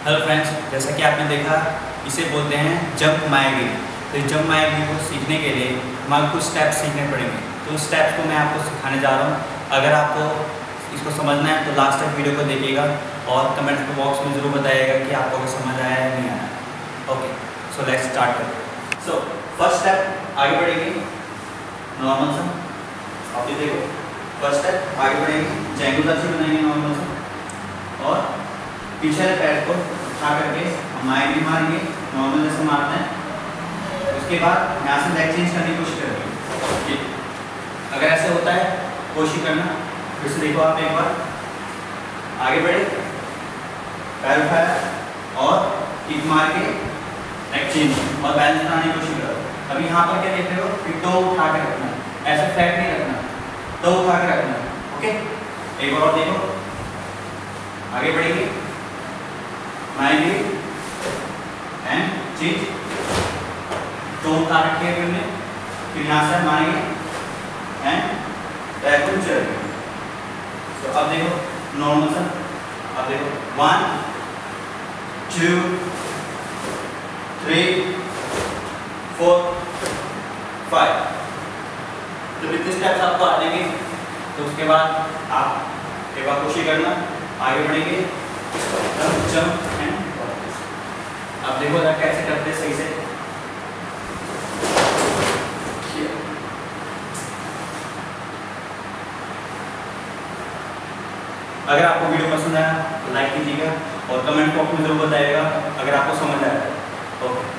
Hello friends, जैसा कि आपने देखा इसे बोलते हैं जंप माएगी। तो जंप माएगी को सीखने के लिए हमारे कुछ स्टेप्स सीखने पड़ेंगे। तो उस स्टेप्स को मैं आपको सिखाने जा रहा हूँ। अगर आपको इसको समझना है तो लास्ट तक वीडियो को देखिएगा और कमेंट बॉक्स में ज़रूर बताइएगा कि आपको समझ आया या नहीं आया। ओके, सो लेट्स स्टार्ट करते। सो फर्स्ट स्टेप आगे बढ़ेगी नॉर्मल सा। आप ये देखो, फर्स्ट स्टेप आगे बढ़ेगी, ट्रायंगुलर से बनाएंगे नॉर्मल सा और पीछे पैर को उठा करके हम माएंगे, मारेंगे नॉर्मल जैसे मारते हैं। उसके बाद यहाँ से लेग चेंज करने की कोशिश करेंगे। अगर ऐसे होता है कोशिश करना, फिर से देखो आप एक बार आगे बढ़े, पैर उठाया और किक मार के लेग चेंज और बैलेंस बनाने की कोशिश करो। अभी यहाँ पर क्या देख रहे हो कि टो उठा के रखना, ऐसे फ्लैट नहीं रखना, टो उठा के रखना। ओके, एक बार और देखो, आगे बढ़ेंगे, मारेंगे एंड चेंज, टो उठा रखे फिर यहाँ से मारेंगे एंड पैर को नीचे रखेंगे। तो अब देखो नॉर्मल सा, अब देखो 1 2 3 4 5। जब इतने स्टेप्स आपको आ जाएंगे तो उसके बाद आप एक बार कोशिश करना, आगे बढ़ेंगे, जंप एंड वापस। अब देखो जरा कैसे करते हैं सही से। अगर आपको वीडियो पसंद आया तो लाइक कीजिएगा और कमेंट बॉक्स में जरूर बताइएगा अगर आपको समझ आया। ओके।